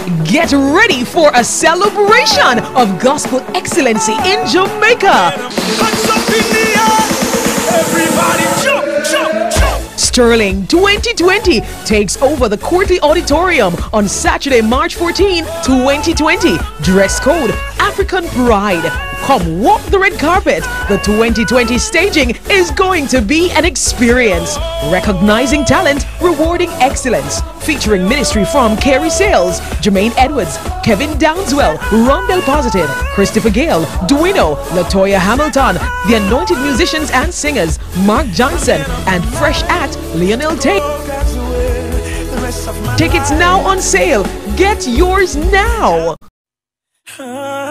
Get ready for a celebration of gospel excellency in Jamaica. Hands up in the air, everybody jump, jump, jump. Sterling 2020 takes over the Courtly Auditorium on Saturday, March 14, 2020. Dress code African Pride. Come walk the red carpet. The 2020 staging is going to be an experience. Recognizing talent, rewarding excellence. Featuring ministry from Carrie Sales, Jermaine Edwards, Kevin Downswell, Rondell Positive, Christopher Gale, Duino, Latoya Hamilton, the anointed musicians and singers, Mark Johnson, and fresh act, Lionel Tate. Tickets now on sale. Get yours now.